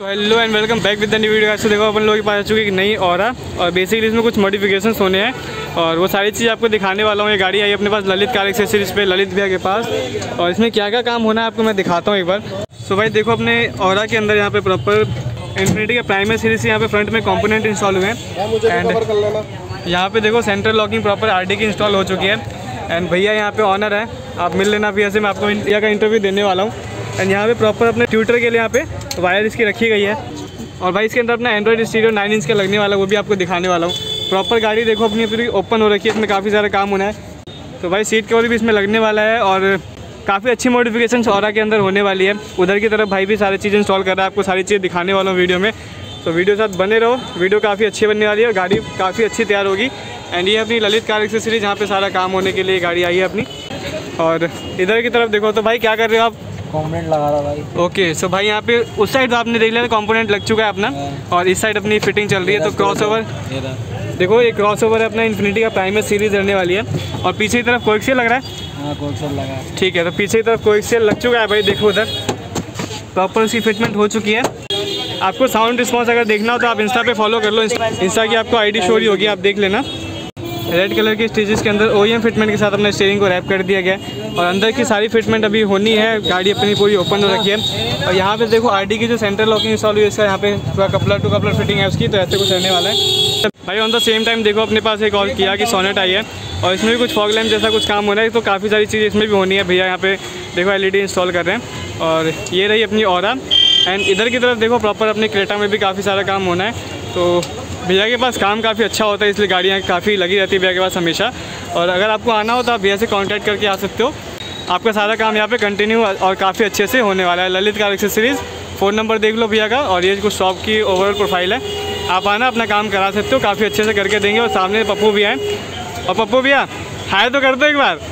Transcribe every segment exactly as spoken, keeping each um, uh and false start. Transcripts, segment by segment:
Hello and welcome back with the new video. तो देखो अपन लोगों के पास आ चुकी है नई ऑरा और बेसिकली इसमें कुछ मॉडिफिकेशंस होने हैं और वो सारी चीज़ आपको दिखाने वाला हूँ। ये गाड़ी आई अपने पास ललित कार एक्सेसरीज पे, ललित भैया के पास, और इसमें क्या क्या काम होना है आपको मैं दिखाता हूँ एक बार। सो भाई देखो अपने ऑरा के अंदर यहाँ पे प्रॉपर इन्फिनिटी के प्राइमरी सीरीज से यहाँ पे फ्रंट में कंपोनेंट इंस्टॉल हुए हैं एंड यहाँ पे देखो central locking proper R D की इंस्टॉल हो चुकी है एंड भैया यहाँ पे ऑनर है, आप मिल लेना भैया से। मैं आपको भैया का इंटरव्यू देने वाला हूँ एंड यहाँ पे प्रॉपर अपने ट्यूटर के लिए यहाँ पे वायर इसकी रखी गई है और भाई इसके अंदर अपना एंड्रॉइड स्टीरियो नाइन इंच का लगने वाला है, वो भी आपको दिखाने वाला हूँ। प्रॉपर गाड़ी देखो अपनी पूरी ओपन हो रखी है, इसमें काफ़ी सारा काम होना है। तो भाई सीट कवर भी इसमें लगने वाला है और काफ़ी अच्छी मॉडिफिकेशन ऑरा के अंदर होने वाली है। उधर की तरफ भाई भी सारी चीज़ इंस्टॉल कर रहा है, आपको सारी चीज़ दिखाने वाला हूँ वीडियो में। तो वीडियो साथ बने रहो, वीडियो काफ़ी अच्छी बनने वाली है और गाड़ी काफ़ी अच्छी तैयार होगी। एंड ये अपनी ललित कार एक्सेसरीज जहाँ पे सारा काम होने के लिए गाड़ी आई है अपनी। और इधर की तरफ देखो तो भाई क्या कर रहे हो आप? कंपोनेंट लगा रहा भाई। ओके सो भाई यहाँ पे उस साइड आपने देख लिया कंपोनेंट लग चुका है अपना और इस साइड अपनी फिटिंग चल रही है। तो क्रॉस ओवर देखो, ये क्रॉस ओवर है अपना इन्फिनिटी का प्राइमरी सीरीज रहने वाली है और पीछे की तरफ कोएक्सियल लग रहा है। हाँ कोएक्सियल लगा है। ठीक है, तो पीछे की तरफ कोएक्सियल लग चुका है भाई। देखो उधर प्रॉपर उसकी फिटमेंट हो चुकी है। आपको साउंड रिस्पॉन्स अगर देखना हो तो आप इंस्टा पे फॉलो कर लो, इंस्टा की आपको आईडी शो रही होगी, आप देख लेना। रेड कलर के स्टेजेस के अंदर ओईएम फिटमेंट के साथ अपने स्टीयरिंग को रैप कर दिया गया है और अंदर की सारी फिटमेंट अभी होनी है। गाड़ी अपनी पूरी ओपन हो रखी है और यहाँ पे देखो आरडी की जो सेंट्रल लॉकिंग इंस्टॉल हुई है, इसका यहाँ पे पूरा कपलर टू कपलर फिटिंग है उसकी। तो ऐसे कुछ रहने वाला है भाई। ऑन द सेम टाइम देखो अपने पास एक और किया कि सोनेट आई है और इसमें भी कुछ फॉग लैम्प जैसा कुछ काम होना है। तो काफ़ी सारी चीज़ इसमें भी होनी है। भैया यहाँ पे देखो एलईडी इंस्टॉल कर रहे हैं और ये रही अपनी ऑरा। एंड इधर की तरफ देखो प्रॉपर अपनी क्रेटा में भी काफ़ी सारा काम होना है। तो भैया के पास काम काफ़ी अच्छा होता है, इसलिए गाड़ियाँ काफ़ी लगी रहती है भैया के पास हमेशा। और अगर आपको आना हो तो आप भैया से कांटेक्ट करके आ सकते हो। आपका सारा काम यहाँ पे कंटिन्यू और काफ़ी अच्छे से होने वाला है। Lalit car accessories, phone number देख लो भैया का और ये कुछ शॉप की ओवरऑल प्रोफाइल है। आप आना अपना काम करा सकते हो, काफ़ी अच्छे से करके देंगे। और सामने पप्पू भी आए और पप्पू भैया हाय तो कर दो एक बार।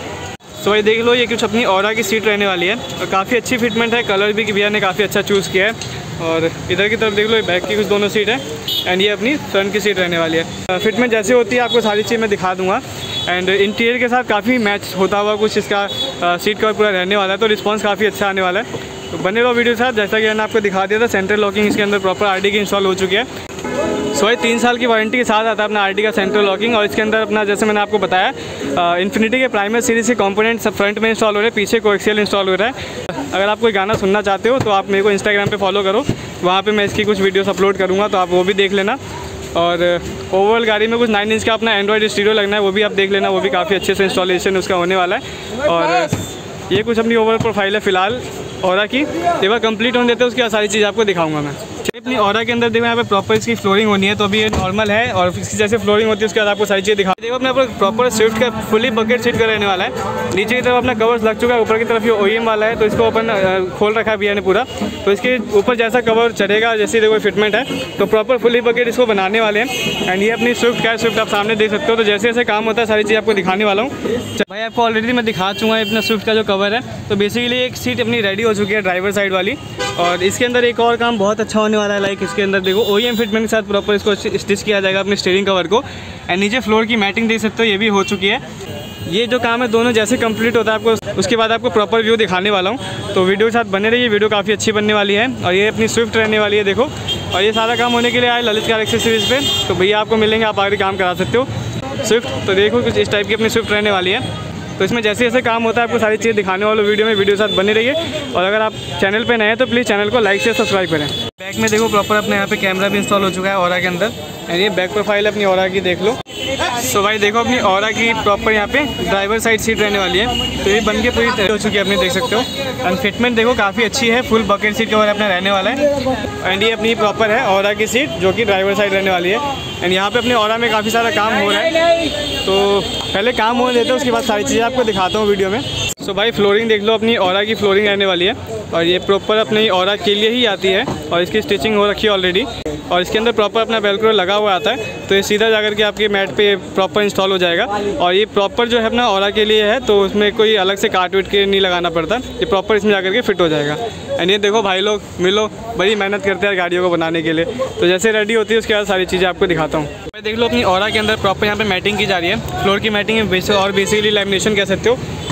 तो भाई देख लो ये कुछ अपनी ऑरा की सीट रहने वाली है और काफ़ी अच्छी फिटमेंट है। कलर भी भैया ने काफ़ी अच्छा चूज़ किया है। और इधर की तरफ देख लो बैक की कुछ दोनों सीट है एंड ये अपनी फ्रंट की सीट रहने वाली है। फिटमेंट जैसे होती है आपको सारी चीज़ मैं दिखा दूंगा एंड इंटीरियर के साथ काफ़ी मैच होता हुआ कुछ इसका सीट कवर पूरा रहने वाला है। तो रिस्पांस काफ़ी अच्छा आने वाला है। तो बने रहो वीडियो के साथ। जैसा कि मैंने आपको दिखा दिया था, सेंट्रल लॉकिंग इसके अंदर प्रॉपर आरडी की इंस्टॉल हो चुकी है। सो ये तीन साल की वारंटी के साथ आता है अपना आरडी का सेंट्रल लॉकिंग और इसके अंदर अपना जैसे मैंने आपको बताया इन्फिनिटी के प्राइमरी सीरीज के कंपोनेंट सब फ्रंट में इंस्टॉल हो रहे हैं, पीछे कोएक्सियल इंस्टॉल हो रहा है। अगर आप कोई गाना सुनना चाहते हो तो आप मेरे को इंस्टाग्राम पे फॉलो करो, वहाँ पे मैं इसकी कुछ वीडियोस अपलोड करूँगा, तो आप वो भी देख लेना। और ओवरऑल गाड़ी में कुछ नाइन इंच का अपना एंड्रॉइड स्टीरियो लगना है, वो भी आप देख लेना, वो भी काफ़ी अच्छे से इंस्टॉलेशन उसका होने वाला है। और ये कुछ अपनी ओवरऑल प्रोफाइल है फिलहाल ऑरा की। एक बार कंप्लीट होने देते हैं उसके बाद सारी चीज़ आपको दिखाऊंगा मैं। अपनी ऑरा के अंदर देखो यहाँ पे प्रॉपर इसकी फ्लोरिंग होनी है, तो अभी ये नॉर्मल है और इसकी जैसे फ्लोरिंग होती है उसके बाद आपको सारी चीज़ दिखा। देखो अपने प्रॉपर स्विफ्ट का फुली बकेट सीट का रहने वाला है। नीचे की तरफ अपना कवर्स लग चुका है, ऊपर की तरफ ये ओईएम वाला है तो इसको अपन खोल रखा है भैया ने पूरा। तो इसके ऊपर जैसा कवर चढ़ेगा जैसी देखो फिटमेंट है तो प्रॉपर फुली बकेट इसको बनाने वाले हैं। एंड ये अपनी स्विफ्ट का स्विफ्ट आप सामने देख सकते हो। तो जैसे जैसे काम होता है सारी चीज़ आपको दिखाने वाला हूँ। भाई आपको ऑलरेडी मैं दिखा चुका है अपना स्विफ्ट का जो कवर है। तो बेसिकली एक सीट अपनी रेडी हो चुकी है ड्राइवर साइड वाली और इसके अंदर एक और काम बहुत अच्छा होने वाला है। लाइक इसके अंदर देखो ओईएम फिटमेंट के साथ प्रॉपर इसको स्टिच किया जाएगा अपने स्टीयरिंग कवर को। एंड नीचे फ्लोर की मैटिंग देख सकते हो, ये भी हो चुकी है। ये जो काम है दोनों जैसे कंप्लीट होता है आपको उसके बाद आपको प्रॉपर व्यू दिखाने वाला हूँ। तो वीडियो के साथ बने रहिए, वीडियो काफ़ी अच्छी बनने वाली है। और ये अपनी स्विफ्ट रहने वाली है देखो। और ये सारा काम होने के लिए आए ललित कार एक्सेसरीज पे, तो भैया आपको मिलेंगे, आप आगे काम करा सकते हो। स्विफ्ट तो देखो कुछ इस टाइप की अपनी स्विफ्ट रहने वाली है। तो इसमें जैसे जैसे काम होता है आपको सारी चीज़ दिखाने वाला वीडियो में, वीडियो के साथ बने रहिए। और अगर आप चैनल पे नए हैं तो प्लीज़ चैनल को लाइक से सब्सक्राइब करें। बैक में देखो प्रॉपर अपने यहाँ पे कैमरा भी इंस्टॉल हो चुका है ऑरा के अंदर एंड ये बैक प्रोफाइल अपनी ऑरा की देख लो। सो भाई देखो अपनी ऑरा की प्रॉपर यहाँ पे ड्राइवर साइड सीट रहने वाली है। तो ये बन के पूरी तैयार हो चुकी है अपनी, देख सकते हो। एंड फिटमेंट देखो काफ़ी अच्छी है, फुल बकेट सीट कवर अपना रहने वाला है। एंड ये अपनी प्रॉपर है ऑरा की सीट जो कि ड्राइवर साइड रहने वाली है। एंड यहाँ पे अपने ऑरा में काफ़ी सारा काम हो रहा है, तो पहले काम होने देते हैं उसके बाद सारी चीज़ें आपको दिखाता हूँ वीडियो में। सो भाई फ्लोरिंग देख लो, अपनी ऑरा की फ्लोरिंग रहने वाली है और ये प्रॉपर अपनी ऑरा के लिए ही आती है और इसकी स्टिचिंग हो रखी है ऑलरेडी। और इसके अंदर प्रॉपर अपना वेलक्रो लगा हुआ आता है, तो ये सीधा जाकर के आपके मैट पे प्रॉपर इंस्टॉल हो जाएगा। और ये प्रॉपर जो है अपना ऑरा के लिए है, तो उसमें कोई अलग से काट वेट के नहीं लगाना पड़ता, ये प्रॉपर इसमें जाकर के फिट हो जाएगा। एंड ये देखो भाई लोग मिलो, बड़ी मेहनत करते हैं गाड़ियों को बनाने के लिए। तो जैसे रेडी होती है उसके बाद सारी चीज़ें आपको दिखाता हूँ। देख लो अपनी ऑरा के अंदर प्रॉपर यहाँ पे मैटिंग की जा रही है, फ्लोर की मैटिंग है और बेसिकली लैमिनेशन कह सकते हो।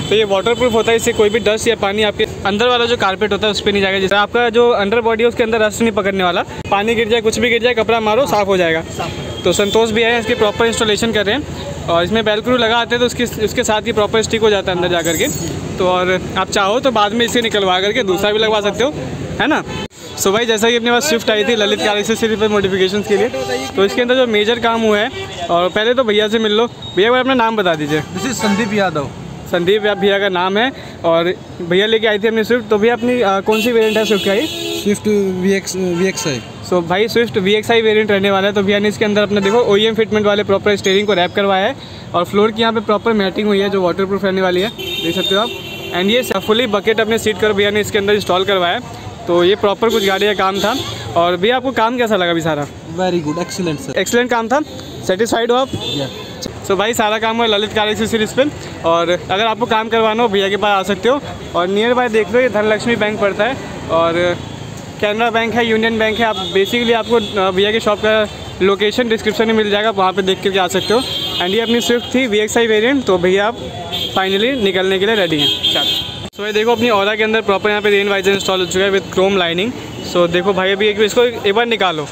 तो ये वाटरप्रूफ होता है, इससे कोई भी डस्ट या पानी आपके अंदर वाला जो कारपेट होता है उस पर नहीं जाएगा। जैसे आपका जो अंडर बॉडी है उसके अंदर रस्ट नहीं पकड़ने वाला, पानी गिर जाए कुछ भी गिर जाए कपड़ा मारो साफ़ हो जाएगा। तो संतोष भी है, इसकी प्रॉपर इंस्टॉलेशन कर रहे हैं और इसमें बेलक्रू लगा आते हैं तो उसकी उसके साथ ही प्रॉपर स्टिक हो जाता है अंदर जा करके। तो और आप चाहो तो बाद में इसे निकलवा करके दूसरा भी लगवा सकते हो, है ना। सो भाई जैसा कि अपने पास स्विफ्ट आई थी ललित कार एक्सेसरीज पर मॉडिफिकेशन के लिए, तो इसके अंदर जो मेजर काम हुआ है, और पहले तो भैया से मिल लो। भैया भाई अपना नाम बता दीजिए। This is Sandeep Yadav. संदीप भैया का नाम है और भैया लेके आई थी अपनी स्विफ्ट। तो भैया अपनी आ, कौन सी वेरिएंट है स्विफ्ट का? ये Swift V X V X I. So भाई Swift V X I variant रहने वाला है। तो भैया ने इसके अंदर अपने देखो ओ ई एम फिटमेंट वाले प्रॉपर स्टीयरिंग को रैप करवाया है और फ्लोर की यहाँ पे प्रॉपर मैटिंग हुई है जो वाटरप्रूफ रहने वाली है, देख सकते हो आप। एंड ये फुली बकेट अपने सीट कर भैया ने इसके अंदर इंस्टॉल करवाया। तो ये प्रॉपर कुछ गाड़ी का काम था। और भैया आपको काम कैसा लगा अभी सारा? Very good, excellent sir. Excellent काम था, सेटिस्फाइड हो आप? सो so भाई सारा काम है ललित कार एक्सेसरीज पे। और अगर आपको काम करवाना हो भैया के पास आ सकते हो। और नियर बाय देख लो ये धनलक्ष्मी बैंक पड़ता है और कैनरा बैंक है, यूनियन बैंक है। आप बेसिकली आपको भैया के शॉप का लोकेशन डिस्क्रिप्शन में मिल जाएगा, वहाँ पे देख करके आ सकते हो। एंड ये अपनी स्विफ्ट थी वी एक्स आई वेरियंट। तो भैया आप फाइनली निकलने के लिए रेडी हैं। चलो सो so, ये देखो अपनी ऑरा के अंदर प्रॉपर यहाँ पे रेन वाइजर इंस्टॉल हो चुका है विद क्रोम लाइनिंग। सो देखो भाई अभी एक इसको एक बार निकालो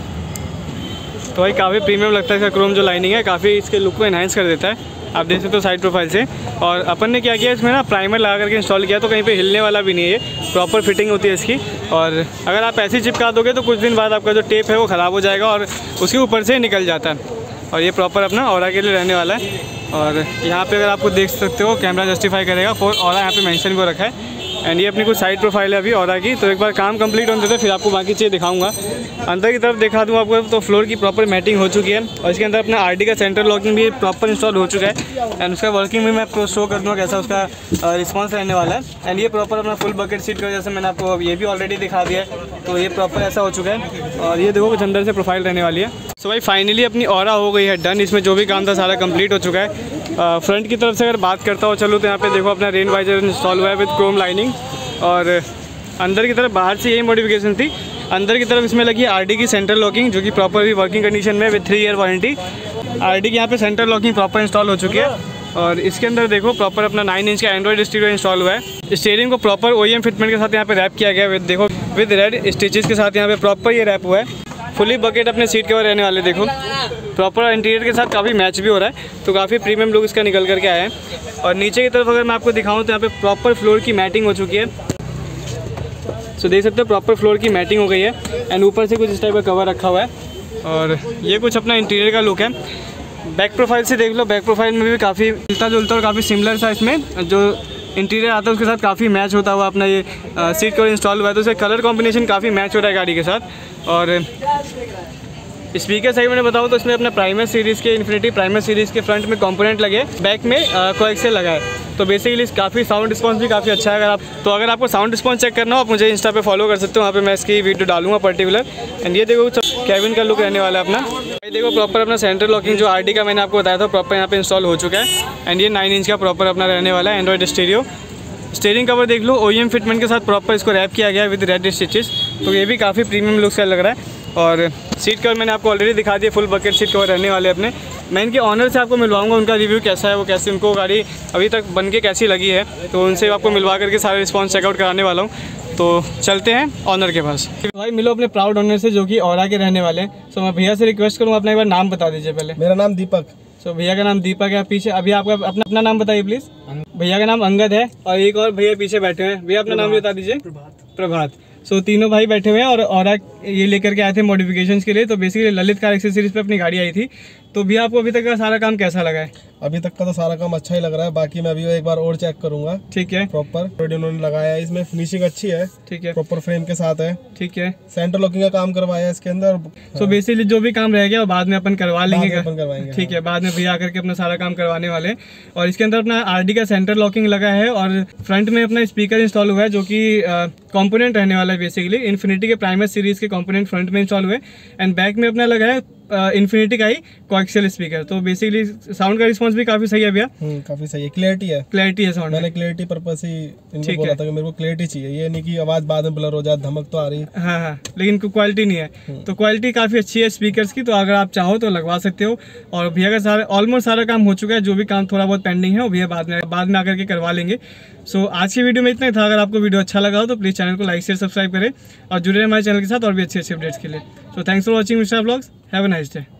तो भाई काफ़ी प्रीमियम लगता है इसका क्रोम जो लाइनिंग है, काफ़ी इसके लुक को एनहांस कर देता है। आप देख सकते हो साइड प्रोफाइल से। और अपन ने क्या किया इसमें ना प्राइमर लगा करके इंस्टॉल किया, तो कहीं पे हिलने वाला भी नहीं है, ये प्रॉपर फिटिंग होती है इसकी। और अगर आप ऐसे ही चिपका दोगे तो कुछ दिन बाद आपका जो टेप है वो ख़राब हो जाएगा और उसके ऊपर से निकल जाता है। और ये प्रॉपर अपना ऑरा के लिए रहने वाला है। और यहाँ पे अगर आपको देख सकते हो कैमरा जस्टिफाई करेगा फॉर ऑरा, यहाँ पे मेंशन को रखा है। एंड ये अपनी कुछ साइड प्रोफाइल है अभी ऑरा की। तो एक बार काम कंप्लीट होने देते फिर आपको बाकी चीज़ें दिखाऊंगा। अंदर की तरफ दिखा दूँ आपको। तो फ्लोर की प्रॉपर मैटिंग हो चुकी है और इसके अंदर अपना आरडी का सेंटर लॉकिंग भी प्रॉपर इंस्टॉल हो चुका है। एंड उसका वर्किंग भी मैं आपको शो कर दूँगा कैसा उसका रिस्पॉन्स रहने वाला है। एंड ये प्रॉपर अपना फुल बकेट सीट का जैसे मैंने आपको ये भी ऑलरेडी दिखा दिया है। तो ये प्रॉपर ऐसा हो चुका है और ये देखो कुछ अंदर से प्रोफाइल रहने वाली है। सो भाई फाइनली अपनी ऑरा हो गई है डन। इसमें जो भी काम था सारा कंप्लीट हो चुका है। फ्रंट की तरफ से अगर बात करता हूँ चलो तो यहाँ पे देखो अपना रेन वाइजर इंस्टॉल हुआ है विद क्रोम लाइनिंग। और अंदर की तरफ बाहर से यही मॉडिफिकेशन थी। अंदर की तरफ इसमें लगी आरडी की सेंटर लॉकिंग जो कि प्रॉपर भी वर्किंग कंडीशन में with three year warranty. RD की यहाँ पे सेंटर लॉकिंग प्रॉपर इंस्टॉल हो चुकी है। और इसके अंदर देखो प्रॉपर अपना नाइन इंच का एंड्रॉइड स्टीरियो इंस्टॉल हुआ है। स्टीयरिंग को proper O E M fitment के साथ यहाँ पे रैप किया गया है विद देखो विद रेड स्टिचेस के साथ यहाँ पे प्रॉपर ये रैप हुआ है। फुली बकेट अपने सीट कवर रहने वाले देखो प्रॉपर इंटीरियर के साथ काफ़ी मैच भी हो रहा है। तो काफ़ी प्रीमियम लुक इसका निकल करके आया है। और नीचे की तरफ अगर मैं आपको दिखाऊं तो यहाँ पे प्रॉपर फ्लोर की मैटिंग हो चुकी है। सो देख सकते हो प्रॉपर फ्लोर की मैटिंग हो गई है। एंड ऊपर से कुछ इस टाइप का कवर रखा हुआ है। और ये कुछ अपना इंटीरियर का लुक है। बैक प्रोफाइल से देख लो, बैक प्रोफाइल में भी काफ़ी मिलता जुलता और काफ़ी सिमिलर सा इसमें जो इंटीरियर आता है उसके साथ काफ़ी मैच होता हुआ अपना ये सीट कवर इंस्टॉल हुआ है। तो इसका कलर कॉम्बिनेशन काफ़ी मैच हो रहा है गाड़ी के साथ। और स्पीकर साइड में बताऊँ तो इसमें अपना प्राइमर सीरीज़ के इन्फिनिटी प्राइमर सीरीज़ के फ्रंट में कंपोनेंट लगे, बैक में कोएक्सियल लगा है। तो बेसिकली काफ़ी साउंड रिस्पांस भी काफ़ी अच्छा है। अगर आप तो अगर आपको साउंड रिस्पांस चेक करना हो आप मुझे इंस्टा पे फॉलो कर सकते हो, वहाँ पे मैं इसकी वीडियो डालूंगा पर्टिकुलर। एंड ये देखो कैबिन का लुक रहने वाला है अपना। ये देखो प्रॉपर अपना सेंटर लॉकिंग जो आरडी का मैंने आपको बताया था प्रॉपर यहाँ पे इंस्टॉल हो चुका है। एंड ये नाइन इंच का प्रॉपर अपना रहने वाला है एंड्रॉइड स्टीरियो। स्टीयरिंग कवर देख लो ओ ई एम फिटमेंट के साथ प्रॉपर इसको रैप किया गया है विद रेड स्टिचेस। तो ये भी काफ़ी प्रीमियम लुक का लग रहा है। और सीट कवर मैंने आपको ऑलरेडी दिखा दिया, फुल बकेट सीट कवर रहने वाले अपने। मैं इनके ऑनर से आपको मिलवाऊंगा, उनका रिव्यू कैसा है, वो कैसे उनको गाड़ी अभी तक बन के कैसी लगी है। तो उनसे आपको मिलवा करके सारा रिस्पॉन्स चेकआउट कराने वाला हूँ। तो चलते हैं ऑनर के पास। भाई मिलो अपने प्राउड ऑनर से जो कि ऑरा के रहने वाले हैं। सो मैं भैया से रिक्वेस्ट करूँ अपना एक बार नाम बता दीजिए पहले। मेरा नाम दीपक। सो भैया का नाम दीपक है पीछे। अभी आपका अपना अपना नाम बताइए प्लीज़। भैया का नाम अंगद है और एक और भैया पीछे बैठे हैं। भैया अपना नाम भी बता दीजिए। प्रभात। प्रभात। सो so, तीनों भाई बैठे हुए हैं और ऑरा ये लेकर के आए थे मॉडिफिकेशंस के लिए। तो बेसिकली ललित कार एक्सेसरीज पे अपनी गाड़ी आई थी। तो भैया आपको अभी तक का सारा काम कैसा लगा है? अभी तक का तो सारा काम अच्छा ही लग रहा है, बाकी मैं अभी एक बार और चेक करूंगा। ठीक है। प्रॉपर उन्होंने लगाया है, इसमें फिनिशिंग अच्छी है। ठीक है। प्रॉपर फ्रेम के साथ है। ठीक है। सेंटर लॉकिंग का काम करवाया है इसके अंदर। सो बेसिकली जो भी काम रह गया वो बाद में अपन करवा लेंगे। अपन करवाएंगे। ठीक है, बाद में भैया आकर के अपना सारा काम करवाने वाले। और इसके अंदर अपना आरडी का सेंटर लॉकिंग लगा है और फ्रंट में अपना स्पीकर इंस्टॉल हुआ है जो कि कंपोनेंट रहने वाला है। बेसिकली इन्फिनिटी के प्राइमर सीरीज के कंपोनेंट फ्रंट में इंस्टॉल हुए। एंड बैक में अपना लगा है इन्फिनिटी का ही कोएक्सियल स्पीकर। तो बेसिकली साउंड का रिस्पॉन्स भी काफ़ी सही है भैया। हम्म, काफी सही है, क्लैरिटी है, क्लैरिटी है साउंड में। मैंने क्लैरिटी पर्पस ही इनको ठीक बोला है। था कि मेरे को क्लैरिटी चाहिए, ये नहीं कि आवाज बाद में ब्लर हो जाए, धमक तो आ रही है। हाँ हाँ, लेकिन क्वालिटी नहीं है। तो क्वालिटी काफ़ी अच्छी है स्पीकर्स की, तो अगर आप चाहो तो लगवा सकते हो। और भैया का सारा ऑलमोस्ट सारा काम हो चुका है, जो भी काम थोड़ा बहुत पेंडिंग है वो भैया बाद में बाद में आकर के करवा लेंगे। सो आज की वीडियो में इतना ही था। अगर आपको वीडियो अच्छा लगा हो तो प्लीज़ चैनल को लाइक शेयर सब्सक्राइब करें और जुड़े रहे हमारे चैनल के साथ और भी अच्छे अच्छे अपडेट्स के लिए। So thanks for watching Mister Vlogs, have a nice day.